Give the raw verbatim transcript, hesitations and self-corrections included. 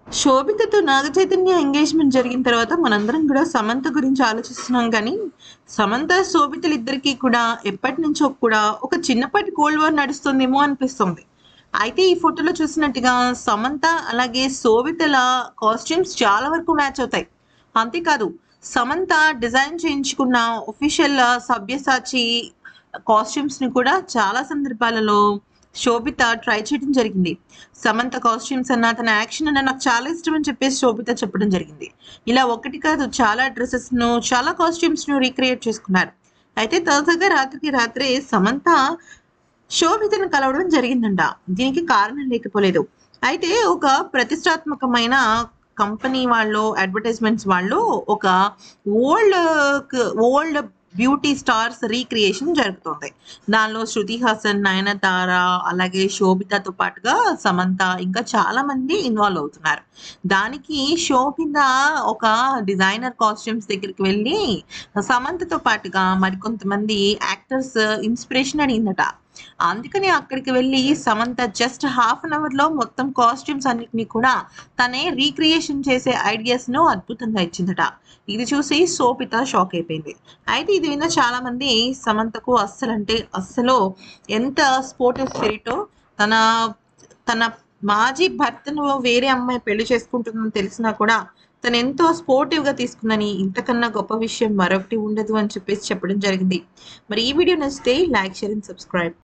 శోభితతో Naga Chaitanya engagement జరిగిన తర్వాత మనందరం కూడా సమంత గురించి ఆలోచిస్తున్నాం కానీ సమంత శోభితలు ఇద్దరికి కూడా ఎప్పటి నుంచో కూడా ఒక చిన్నపాటి కోల్డ్ వార్ నడుస్తుందేమో అనిపిస్తుంది. అయితే ఈ ఫోటోలో చూసినట్టుగా సమంత అలాగే శోభితల కాస్ట్యూమ్స్ చాలా వరకు మ్యాచ్ అవుతాయి. అంతేకాదు సమంత డిజైన్ చేయించుకున్న ఒఫీషియల్ సభ్యసాచి కాస్ట్యూమ్స్ ని కూడా చాలా సందర్భాలలో శోభిత ట్రై చేయడం జరిగింది. సమంత కాస్ట్యూమ్స్ అన్న తన యాక్షన్ అన్న నాకు చాలా ఇష్టం అని చెప్పేసి శోభిత చెప్పడం జరిగింది. ఇలా ఒకటి కాదు చాలా డ్రెస్సెస్ ను చాలా కాస్ట్యూమ్స్ ను రీక్రియేట్ చేసుకున్నారు. అయితే తాజాగా రాత్రికి రాత్రే సమంత శోభితను కలవడం జరిగిందంట. దీనికి కారణం లేకపోలేదు. అయితే ఒక ప్రతిష్టాత్మకమైన కంపెనీ వాళ్ళు అడ్వర్టైజ్మెంట్స్ వాళ్ళు ఒక old old beauty stars recreation జరుగుతుంది. దానిలో శృతి హాసన్, నయనతార అలాగే శోభితతో పాటుగా సమంత ఇంకా చాలా మంది ఇన్వాల్వ్ అవుతున్నారు. దానికి శోభిత ఒక డిజైనర్ కాస్ట్యూమ్స్ దగ్గరికి వెళ్ళి సమంతతో పాటుగా మరికొంతమంది యాక్టర్స్ ఇన్స్పిరేషన్ అడిగిందట. అందుకని అక్కడికి వెళ్ళి Samantha just half an hour లో మొత్తం కాస్ట్యూమ్స్ అన్నిటిని కూడా తనే రీక్రియేషన్ చేసే ఐడియాస్ ను అద్భుతంగా ఇచ్చిందట. ఇది చూసి శోభిత షాక్ అయిపోయింది. అయితే ఇది విన్న చాలా మంది సమంతకు అస్సలు అంటే అస్సలు ఎంత స్పోర్టివ్ స్పిరిటో, తన తన మాజీ భర్తను వేరే అమ్మాయి పెళ్లి చేసుకుంటుందని తెలిసినా కూడా తను ఎంతో స్పోర్టివ్ గా తీసుకుందని, ఇంతకన్నా గొప్ప విషయం మరొకటి ఉండదు అని చెప్పేసి చెప్పడం జరిగింది. మరి ఈ వీడియో నచ్చితే లైక్, షేర్ అండ్ సబ్స్క్రైబ్.